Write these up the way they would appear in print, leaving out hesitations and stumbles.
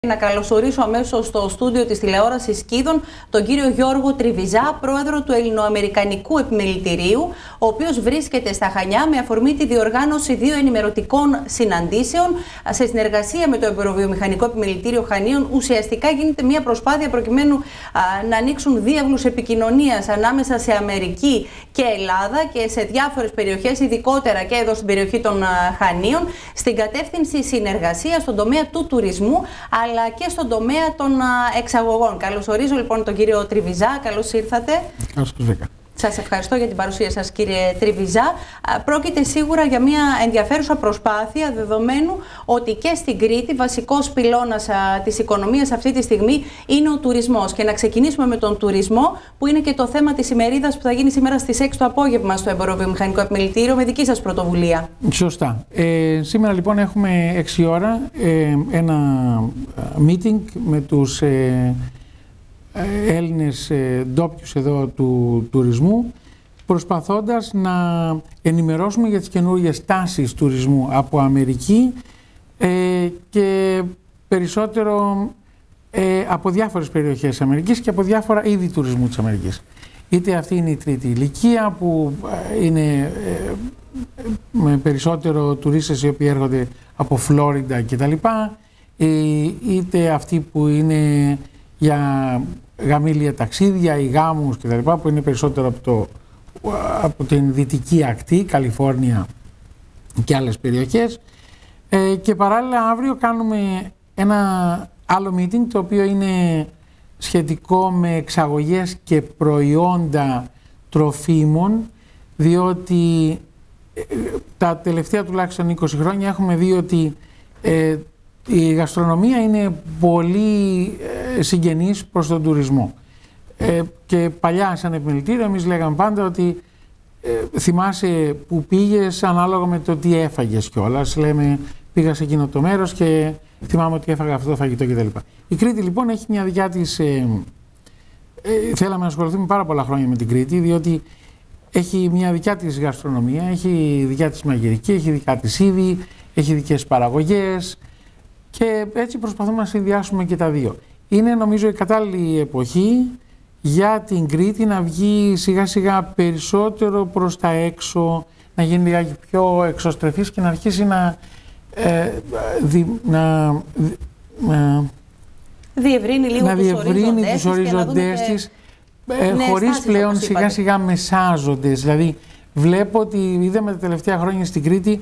Να καλωσορίσω αμέσως στο στούντιο της τηλεόρασης Κίδων τον κύριο Γιώργο Τριβιζά, πρόεδρο του Ελληνοαμερικανικού Επιμελητηρίου, ο οποίος βρίσκεται στα Χανιά με αφορμή τη διοργάνωση 2 ενημερωτικών συναντήσεων σε συνεργασία με το Εμποροβιομηχανικό Επιμελητήριο Χανίων. Ουσιαστικά γίνεται μια προσπάθεια προκειμένου να ανοίξουν διάβλους επικοινωνίας ανάμεσα σε Αμερική και Ελλάδα και σε διάφορες περιοχές, ειδικότερα και εδώ στην περιοχή των Χανίων, στην κατεύθυνση συνεργασίας στον τομέα του τουρισμού, αλλά και στον τομέα των εξαγωγών. Καλωσορίζω λοιπόν τον κύριο Τριβιζά. Καλώς ήρθατε. Καλώς ήρθατε. Σας ευχαριστώ για την παρουσία σας, κύριε Τριβιζά. Πρόκειται σίγουρα για μια ενδιαφέρουσα προσπάθεια, δεδομένου ότι και στην Κρήτη βασικός πυλώνας της οικονομίας αυτή τη στιγμή είναι ο τουρισμός. Και να ξεκινήσουμε με τον τουρισμό, που είναι και το θέμα της ημερίδας που θα γίνει σήμερα στις 6 το απόγευμα στο Εμποροβιομηχανικό Επιμελητήριο, με δική σας πρωτοβουλία. Σωστά. Σήμερα λοιπόν έχουμε 6 ώρα ένα meeting με τους Έλληνες ντόπιους εδώ του τουρισμού, προσπαθώντας να ενημερώσουμε για τις καινούργιες τάσεις τουρισμού από Αμερική και περισσότερο από διάφορες περιοχές της Αμερικής και από διάφορα είδη τουρισμού της Αμερικής. Είτε αυτή είναι η τρίτη ηλικία που είναι με περισσότερο τουρίστες οι οποίοι έρχονται από Φλόριντα κτλ, είτε αυτοί που είναι για γαμήλια ταξίδια ή γάμους κτλ, που είναι περισσότερο από την δυτική ακτή, Καλιφόρνια και άλλες περιοχές. Και παράλληλα αύριο κάνουμε ένα άλλο meeting, το οποίο είναι σχετικό με εξαγωγές και προϊόντα τροφίμων, διότι τα τελευταία τουλάχιστον 20 χρόνια έχουμε δει ότι η γαστρονομία είναι πολύ συγγενής προς τον τουρισμό. Και παλιά σαν επιμελητήριο εμείς λέγαμε πάντα ότι θυμάσαι που πήγες ανάλογα με το τι έφαγες κιόλας. Λέμε πήγα σε εκείνο το μέρος και θυμάμαι ότι έφαγα αυτό το φαγητό κτλ. Η Κρήτη λοιπόν έχει μια δικιά της... θέλαμε να ασχοληθούμε πάρα πολλά χρόνια με την Κρήτη, διότι έχει μια δικιά της γαστρονομία, έχει δικιά της μαγειρική, έχει δικιά της είδη, έχει δικές παραγωγές. Και έτσι προσπαθούμε να συνδυάσουμε και τα δύο. Είναι νομίζω η κατάλληλη εποχή για την Κρήτη να βγει σιγά σιγά περισσότερο προς τα έξω, να γίνει λιγάκι πιο εξωστρεφής και να αρχίσει να διευρύνει λίγο τους οριζοντές της, χωρίς πλέον σιγά σιγά μεσάζοντες. Δηλαδή βλέπω ότι είδαμε τα τελευταία χρόνια στην Κρήτη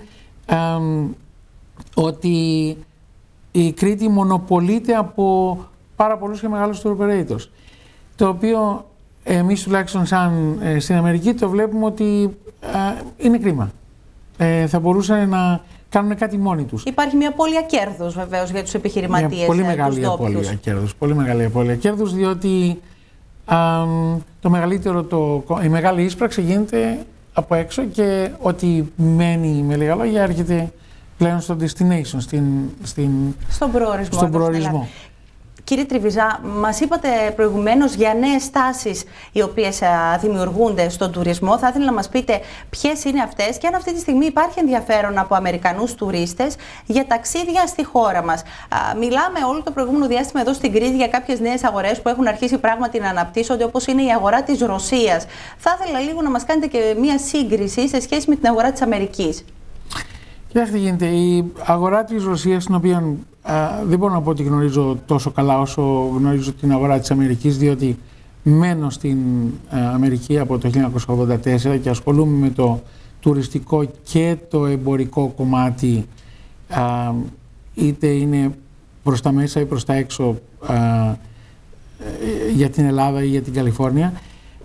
ότι η Κρήτη μονοπολείται από πάρα πολλούς και μεγάλους tour operators, το οποίο εμείς τουλάχιστον σαν στην Αμερική το βλέπουμε ότι είναι κρίμα. Θα μπορούσαν να κάνουν κάτι μόνοι τους. Υπάρχει μια απώλεια κέρδους βεβαίως για τους επιχειρηματίες. Μια πολύ μεγάλη απώλεια κέρδους. Πολύ μεγάλη απώλεια κέρδους, διότι η μεγάλη ίσπραξη γίνεται από έξω και ό,τι μένει με λίγα λόγια έρχεται πλέον στο destination, στον προορισμό. Κύριε Τριβιζά, μας είπατε προηγουμένως για νέες τάσεις οι οποίες δημιουργούνται στον τουρισμό. Θα ήθελα να μας πείτε ποιες είναι αυτές και αν αυτή τη στιγμή υπάρχει ενδιαφέρον από Αμερικανούς τουρίστες για ταξίδια στη χώρα μας. Μιλάμε όλο το προηγούμενο διάστημα εδώ στην Κρήτη για κάποιες νέες αγορές που έχουν αρχίσει πράγματι να αναπτύσσονται, όπως είναι η αγορά της Ρωσίας. Θα ήθελα λίγο να μας κάνετε και μία σύγκριση σε σχέση με την αγορά της Αμερικής. Κοιτάξτε, γίνεται η αγορά της Ρωσίας, την οποία δεν μπορώ να πω ότι γνωρίζω τόσο καλά όσο γνωρίζω την αγορά της Αμερικής, διότι μένω στην Αμερική από το 1984 και ασχολούμαι με το τουριστικό και το εμπορικό κομμάτι, είτε είναι προς τα μέσα ή προς τα έξω για την Ελλάδα ή για την Καλιφόρνια.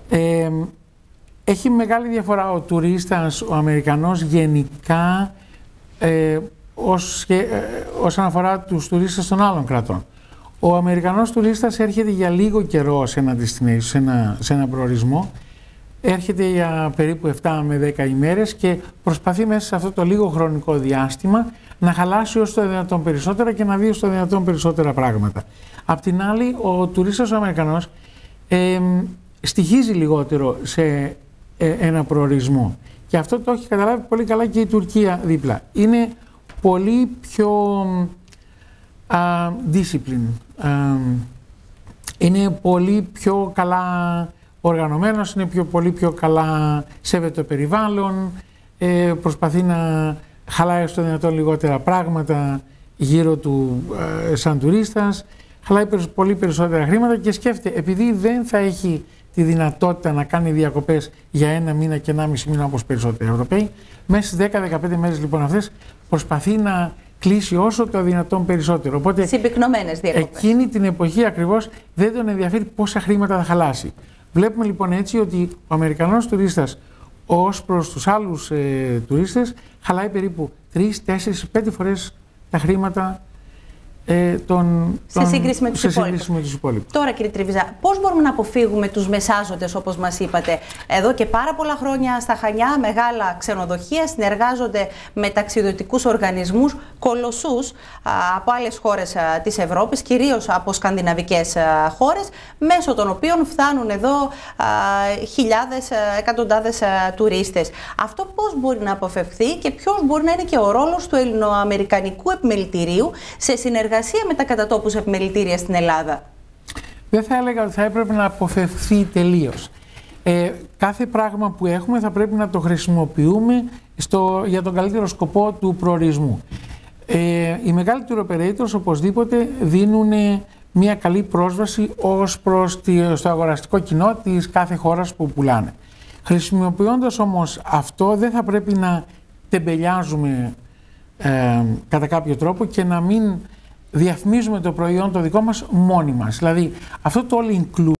Έχει μεγάλη διαφορά ο τουρίστας, ο Αμερικανός γενικά, όσον αφορά τους τουρίστες των άλλων κρατών. Ο Αμερικανός τουρίστας έρχεται για λίγο καιρό σε ένα destination, σε ένα προορισμό, έρχεται για περίπου 7 με 10 ημέρες και προσπαθεί μέσα σε αυτό το λίγο χρονικό διάστημα να χαλάσει όσο το δυνατόν περισσότερα και να δει όσο το δυνατόν περισσότερα πράγματα. Απ' την άλλη, ο τουρίστας ο Αμερικανός στοιχίζει λιγότερο σε ένα προορισμό. Και αυτό το έχει καταλάβει πολύ καλά και η Τουρκία δίπλα. Είναι πολύ πιο discipline. Είναι πολύ πιο καλά οργανωμένος, είναι πολύ πιο καλά σέβεται το περιβάλλον, προσπαθεί να χαλάει στο δυνατόν λιγότερα πράγματα γύρω του σαν τουρίστας, χαλάει πολύ περισσότερα χρήματα και σκέφτεται, επειδή δεν θα έχει τη δυνατότητα να κάνει διακοπές για 1 μήνα και 1,5 μήνα όπως περισσότεροι Ευρωπαίοι, μέσα στις 10-15 μέρες λοιπόν αυτές προσπαθεί να κλείσει όσο το δυνατόν περισσότερο. Οπότε, συμπυκνωμένες διακοπές. Εκείνη την εποχή ακριβώς δεν τον ενδιαφέρει πόσα χρήματα θα χαλάσει. Βλέπουμε λοιπόν έτσι ότι ο Αμερικανός τουρίστας ως προς τους άλλους τουρίστες χαλάει περίπου 3, 4, 5 φορές τα χρήματα σε σύγκριση με τους υπόλοιπους. Τώρα, κύριε Τριβιζά, πώς μπορούμε να αποφύγουμε τους μεσάζοντες, όπως μας είπατε? Εδώ και πάρα πολλά χρόνια στα Χανιά μεγάλα ξενοδοχεία συνεργάζονται με ταξιδιωτικούς οργανισμούς κολοσσούς από άλλες χώρες της Ευρώπης, κυρίως από σκανδιναβικές χώρες, μέσω των οποίων φτάνουν εδώ χιλιάδες, εκατοντάδες τουρίστες. Αυτό πώς μπορεί να αποφευχθεί και ποιος μπορεί να είναι και ο ρόλος του ελληνοαμερικανικού επιμελητηρίου σε συνεργασία με τα κατατόπους επιμελητήρια στην Ελλάδα? Δεν θα έλεγα ότι θα έπρεπε να αποφευχθεί τελείως. Κάθε πράγμα που έχουμε θα πρέπει να το χρησιμοποιούμε για τον καλύτερο σκοπό του προορισμού. Οι μεγάλοι tour operators οπωσδήποτε δίνουν μια καλή πρόσβαση ως προς στο αγοραστικό κοινό της κάθε χώρας που πουλάνε. Χρησιμοποιώντας όμως αυτό, δεν θα πρέπει να τεμπελιάζουμε κατά κάποιο τρόπο και να μην διαφημίζουμε το προϊόν το δικό μας μόνοι μας. Δηλαδή αυτό το all inclusive